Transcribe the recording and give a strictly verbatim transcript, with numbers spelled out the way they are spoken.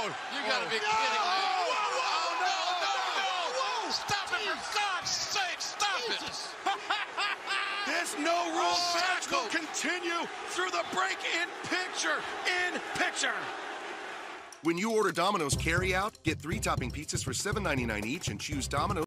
You gotta be no. kidding me. Whoa, whoa, no, no, no, no. whoa. Stop it, for God's sake, stop Jesus. it. This no rules Oh, match will tackle. continue through the break in picture in picture. When you order Domino's carry-out, get three topping pizzas for seven ninety-nine each and choose Domino's.